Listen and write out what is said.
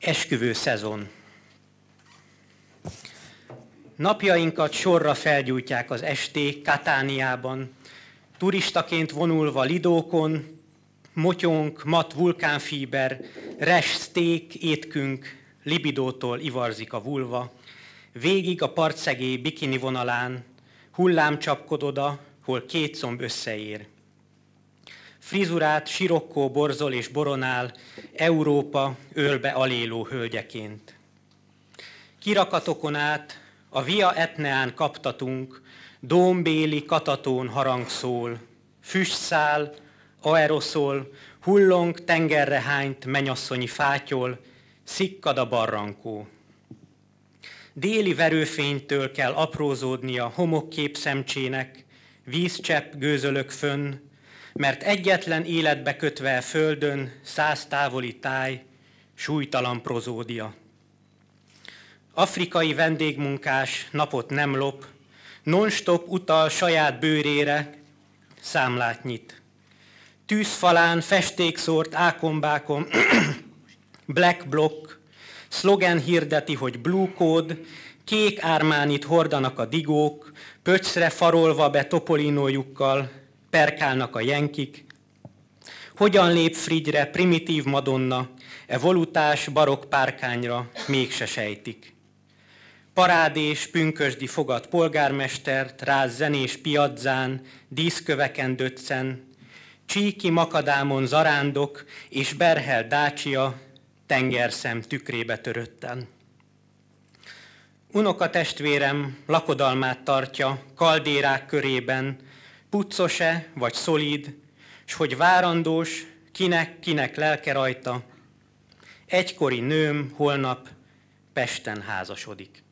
Esküvő szezon. Napjainkat sorra felgyújtják az esték Katániában, turistaként vonulva Lidókon, motyónk, mat vulkánfíber, res steak étkünk, libidótól ivarzik a vulva, végig a partszegély bikini vonalán, hullám csapkod oda, hol két comb összeér. Frizurát sirokkó borzol és boronál, Európa ölbe aléló hölgyeként. Kirakatokon át a Via Etneán kaptatunk, dómbéli katatón harang szól, füstszál, aeroszol, hullong tengerre hányt menyasszonyi fátyol, szikkad a barrankó. Déli verőfénytől kell aprózódnia homokképszemcsének, vízcsepp gőzölök fönn, mert egyetlen életbe kötve földön 100 távoli táj, súlytalan prozódia. Afrikai vendégmunkás napot nem lop, non-stop utal saját bőrére, számlát nyit. Tűzfalán festékszórt ákombákon, black block, szlogen hirdeti, hogy blue code, kék ármánit hordanak a digók, pöccre farolva be topolinójukkal, perkálnak a jenkik. Hogyan lép Frigyre primitív Madonna, e volutás barokk párkányra mégse sejtik. Parádés, pünkösdi fogad polgármestert, ráz zenés piazzán, díszköveken döccen, csíki makadámon zarándok és berhel Dacia, tengerszem tükrébe törötten. Unokatestvérem lakodalmát tartja kaldérák körében, puccos-e vagy szolid, s hogy várandós, kinek lelke rajta, egykori nőm holnap Pesten házasodik.